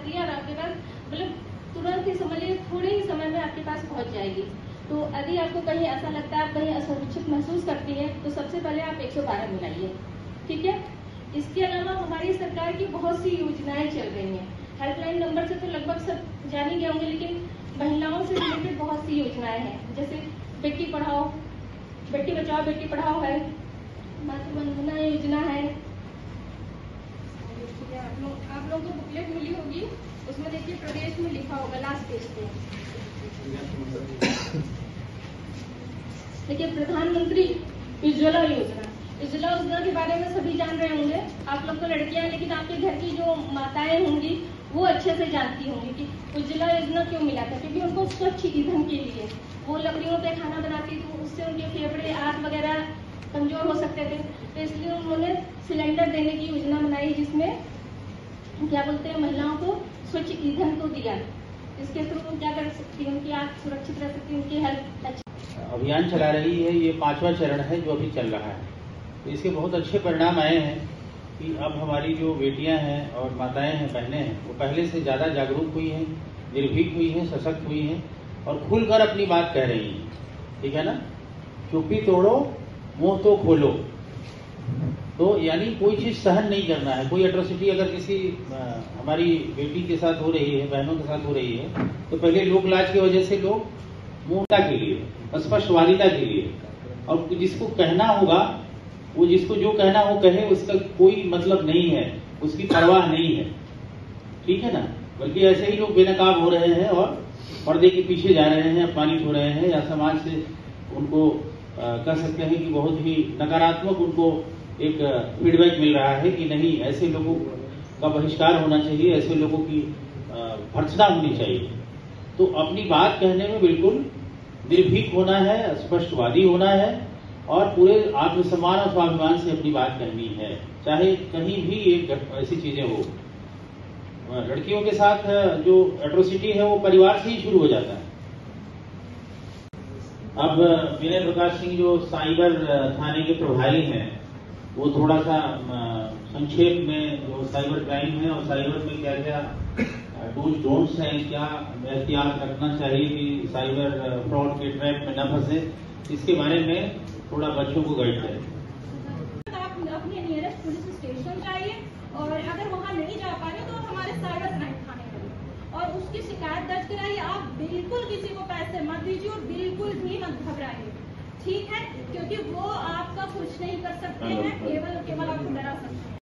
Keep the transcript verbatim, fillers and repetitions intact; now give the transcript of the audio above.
FIR आपके पास मतलब तुरंत ही समझ लीजिए थोड़े ही समय में आपके पास पहुंच जाएगी। तो यदि आपको कहीं ऐसा लगता है, आप कहीं असुरक्षित महसूस करती है, तो सबसे पहले आप एक सौ बारह मिलाइए, ठीक है। इसके अलावा हमारी सरकार की बहुत सी योजनाएं चल रही हैं। हेल्पलाइन नंबर से तो लगभग सब जान ही गए होंगे, लेकिन महिलाओं से रिलेटेड बहुत सी योजनाएं हैं, जैसे बेटी पढ़ाओ, बेटी बचाओ बेटी पढ़ाओ है, मातृवंदना योजना है। आप लोग आप लोगों को बुकलेट मिली होगी, उसमें देखिए प्रदेश में लिखा होगा लास्ट पेज पे, देखिए प्रधानमंत्री उज्ज्वला योजना। उज्ज्वला योजना के बारे में सभी जान रहे होंगे, आप लोग तो लड़कियां हैं, लेकिन आपके घर की जो माताएं होंगी वो अच्छे से जानती होंगी कि उज्ज्वला योजना क्यों मिला था। क्योंकि उनको स्वच्छ ईंधन के लिए, वो लकड़ियों पे खाना बनाती थी, उससे उनके फेफड़े आंत वगैरह कमजोर हो सकते थे, तो इसलिए उन्होंने सिलेंडर देने की योजना बनाई, जिसमें क्या बोलते हैं महिलाओं को स्वच्छ ईंधन को दिया। इसके थ्रू वो क्या कर सकती है, उनकी आंख सुरक्षित रह सकती है, उनकी हेल्थ अच्छी। अभियान चला रही है, ये पांचवा चरण है जो अभी चल रहा है। तो इसके बहुत अच्छे परिणाम आए हैं कि अब हमारी जो बेटियां हैं और माताएं हैं, बहनें हैं, वो पहले से ज्यादा जागरूक हुई हैं, निर्भीक हुई हैं, सशक्त हुई हैं और खुलकर अपनी बात कह रही हैं, ठीक है ना। चुप्पी तोड़ो मुंह तो खोलो। तो यानी कोई चीज सहन नहीं करना है। कोई एट्रोसिटी अगर किसी आ, हमारी बेटी के साथ हो रही है, बहनों के साथ हो रही है, तो पहले लोक लाज की वजह से लोग मूर्ता के लिए, स्पष्टवादिता के लिए, और जिसको कहना होगा वो जिसको जो कहना हो कहे, उसका कोई मतलब नहीं है, उसकी परवाह नहीं है, ठीक है ना। बल्कि ऐसे ही लोग बेनकाब हो रहे हैं और पर्दे के पीछे जा रहे हैं, अपमानित हो रहे हैं, या समाज से उनको आ, कह सकते हैं कि बहुत ही नकारात्मक उनको एक फीडबैक मिल रहा है कि नहीं, ऐसे लोगों का बहिष्कार होना चाहिए, ऐसे लोगों की भर्त्सना होनी चाहिए। तो अपनी बात कहने में बिल्कुल निर्भीक होना है, स्पष्टवादी होना है और पूरे आत्मसम्मान और स्वाभिमान से अपनी बात कहनी है, चाहे कहीं भी एक ऐसी चीजें हो। लड़कियों के साथ जो एट्रोसिटी है वो परिवार से ही शुरू हो जाता है। अब विनय प्रकाश सिंह जो साइबर थाने के प्रभारी हैं, वो थोड़ा सा संक्षेप में जो साइबर क्राइम है और साइबर में क्या क्या डूज डोंट्स हैं, क्या एहतियात रखना चाहिए कि साइबर फ्रॉड के ट्रैप में न फंसे, इसके बारे में थोड़ा बच्चों को गाइड करें। आप अपने नियरेस्ट पुलिस स्टेशन जाइए और अगर वहां नहीं जा पा रहे तो आप हमारे साइबर क्राइम थाने करिए और उसकी शिकायत दर्ज कराइए। आप बिल्कुल किसी को पैसे मत दीजिए और बिल्कुल भी मत घबराइए, ठीक है, क्योंकि वो आपका कुछ नहीं कर सकते हैं, केवल केवल आपको डरा सकते हैं।